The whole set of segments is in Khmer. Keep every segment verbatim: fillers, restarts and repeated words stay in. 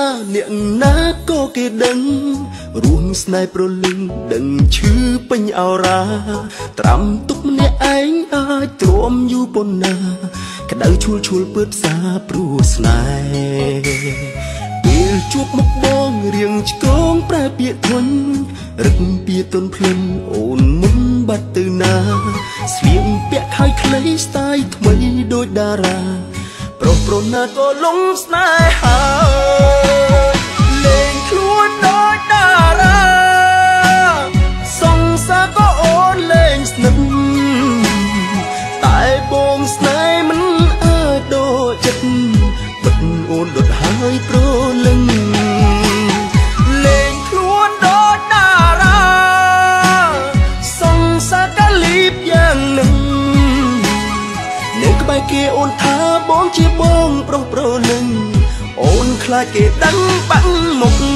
អ្នកណាក៏គេដឹងរួមស្នេហ៍ប្រលឹងដឹងឈឺពេញអរ៉ាត្រាំទុកម្នាក់ឯងអាចទ្រាំយូរប៉ុណ្ណាក្តៅឈួលឈួលពើផ្សាព្រោះស្នេហ៍ពេលជួបមុខបងរៀងឆ្កងប្រែពាក្យធន់រឹកពីទុនភ្លឹមអូនមុនបាត់ទៅណាស្លៀកពាក់ខោខ្លីស្ទាយថ្មីដូចតារាប្រុសប្រុសណាក៏លងស្នេហាលេងខ្លួនដូចតារាសង្សារក៏អូនលេងស្នឹកតែបងស្នេហ៍មិនអាចដូចចិត្តបិទអូនដុតហើយប្រលឹងលេងខ្លួនដូចតារាសង្សារក៏លីបយ៉ាងនឹងនៅក្បែរគេអូនថាបងជាបងប្រុសប្រលឹងអូនខ្លាចគេដឹងបាក់មុខ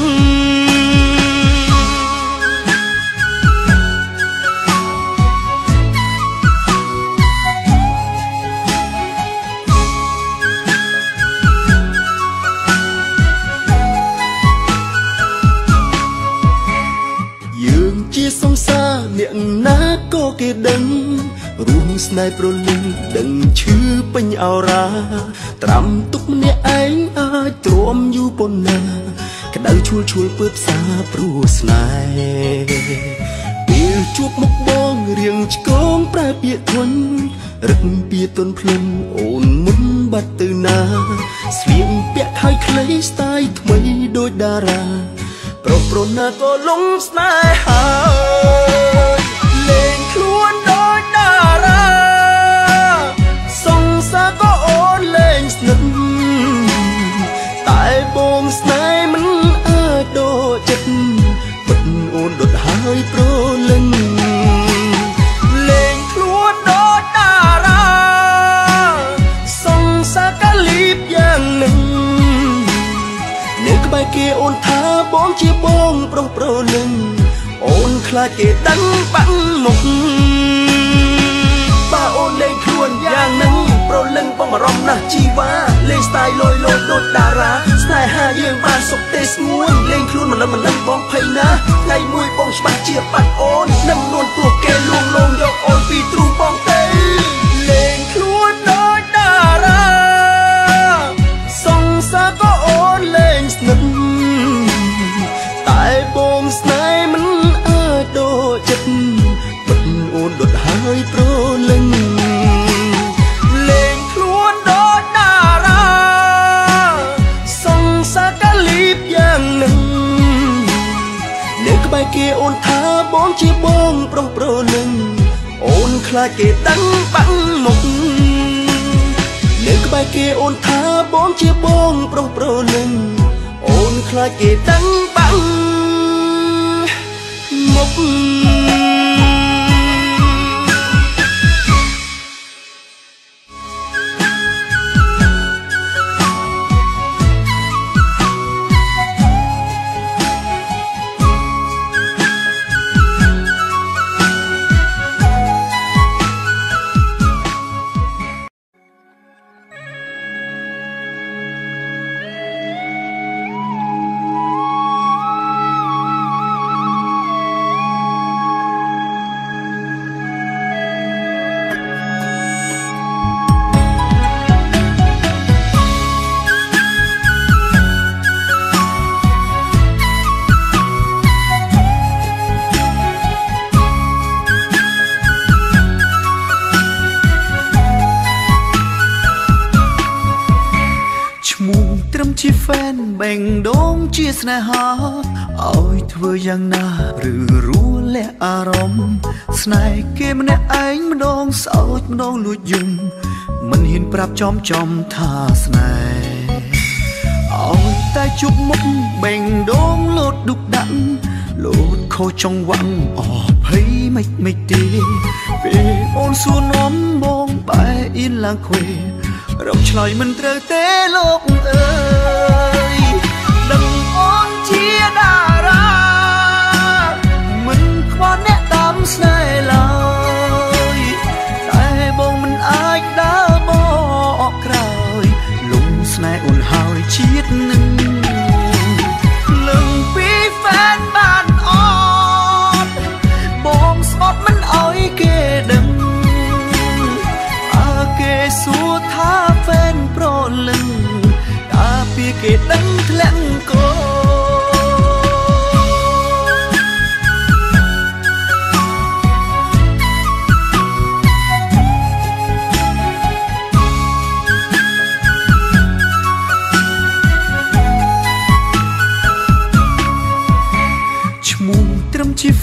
យើងជាសង្សារអ្នកណាក៏គេដឹងរួមស្នេហ៍ប្រលឹងដឹងឈឺពេញអរ៉ាត្រាំទុកម្នាក់ឯងអាចទ្រាំយូរប៉ុណ្ណាក្តៅឈួលឈួលពើផ្សាព្រោះស្នេហ៍ពេលជួបមុខបងរៀងឆ្កងប្រែពាក្យធន់រឹកពីទុនភ្លឹមអូនមុនបាត់ទៅណាស្លៀកពាក់ខោខ្លីស្ទាយថ្មីដូចតារាប្រុសប្រុសណាក៏លងស្នេហាលេងខ្លួនដូចតារាសង្សារក៏អូនលេងស្នឹកតែបងស្នេហ៍មិនអាចដូចចិត្តបិទអូនដុតហើយប្រលឹងលេងខ្លួនដូចតារាសង្សារក៏លីបយ៉ាងនឹងនៅក្បែរគេអូនថាបងជាបងប្រុសប្រលឹងអូនខ្លាចគេដឹងបាក់មុខបើអូនលេងខ្លួនយ៉ាងហ្នឹងប្រលឹងបងអារម្មណ៍ណាស់ជីវ៉ាលេងស្ទាយលយលយដូចតារាស្នេហាយើងបានសុខទេស្ងួនលេងខ្លួនមិនលឹងមិនលឹងបងភ័យណាស់ថ្ងៃមួយបងច្បាស់ជាបាត់អូននឹងនួនព្រោះគេលួងលោមយកអូនពីទ្រូងបងទេលេងខ្លួនដូចតារាសង្សារក៏អូនលេងស្នឹកតែបងស្នេហ៍មិនអាចដូចចិត្តបិទអូនដុតហើយប្រលឹងលេងខ្លួនដូចតារាសង្សារក៏លីបយ៉ាងនឹងនៅក្បែរគេអូនថាបងជាបងប្រុសប្រលឹងអូនខ្លាចគេដឹងបាក់មុខនៅក្បែរគេអូនថាបងជាបងប្រុសប្រលឹងអូនខ្លាចគេដឹងបាក់មុខជាហ្វេនបែងដងជាស្នេហាឲ្យធ្វើយ៉ាងណាឬរួលះអារម្មណ៍ស្នេហ៍គេម្នាក់ឯងម្ដងសោចម្ដងលួចយំមិនហ៊ានប្រាប់ចំចំថាស្នេហ៍ឲ្យតែជប់មុខបែងដងលោតឌុកដាក់លោតខុសចង្វាក់អភ័យមិនមិនទេពេលអូនសួរនាំបងបែអៀនឡើងខ្វេរកឆ្លើយមិនត្រូវទេលោកអើយដឹងអូនជាតារាមិនខ្វល់អ្នកតាមស្នេហ៍ឡើយតែបងមិនអាចដើរបកក្រោយលំស្នេហ៍អូនហើយជាតិនឹង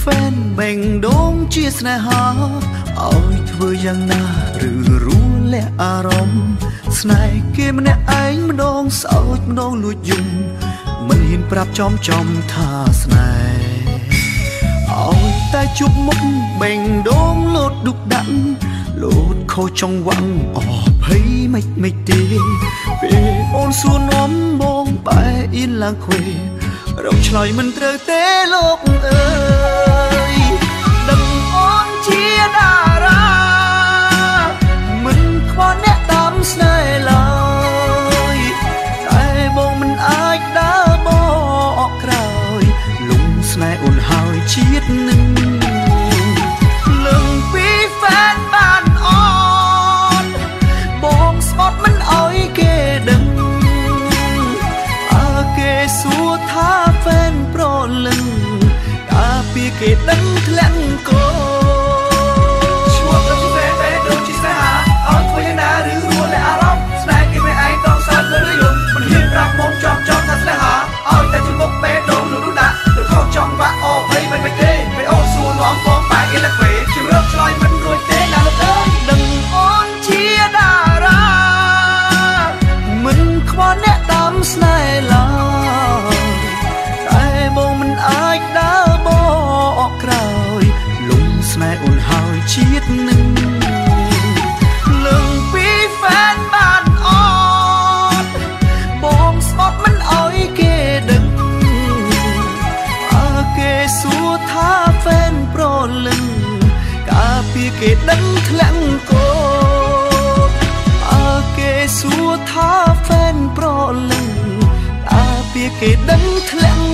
นแบ่งดงเชียสนาหาเอาเธอยังนาหรือรู้และอารมณ์สนายเกมเนี่ยไอ้มันดงเศร้ามันดงลุยยุ่งมันเห็นปรับจอมจอมท่าสนายเอาแต่จุกมุกแบ่งดงโลดดุกดันโลดเขาจงหวังออกให้ไม่ไม่ดีเปโอนส่วนน้อมมองไปอินลางเควเราชลอยมันเตอเตโลกเอ้ยดังอ่อนเชียดารามันควานแนะตามสนายลอยแต่บงมันอายดาบอกครายลุงสนายอุ่นหายชีดหนึ่งเรื่องปีแฟนบ้านอ่อนบงสปอตมันอ้อยเกดังอาเกสัวท่าแฟนโปรลึงกาปีเกดังแถลงโกชัวร์กับที่แฟนไปโดนชิสหาเอาทวยนาหรือรัวและอารมณ์สนายกินไม่ไอ้ต้องสั่นเลยด้วยยุ่งมันเห็นรักมองจอมจอมทัศน์หาเอาแต่จุดมุกเป๊ะโดนหนูดูด่าหรือเข้าจองว่าออกให้มันไม่เต้ไปโอ้ส่วนน้องฟองปากเอละเขวชิวเริ่มชลอยมันรวยเต้นแล้วเอ้ยดังอ่อนเชียดารามันควานแนะตามสนายลอยแต่บงมันอายดาบอกครายลุงสนายอุ่นหายชีดหนึ่งเรื่องปีแฟนบ้านอ่อนบองสปอตมันอ้อยเกดังอาเกสัวท่าแฟนโปรลึงกาปีเกดังแถลงโกอาเกสัวท่าแฟนโปรลึงกาปีเกดังแถลง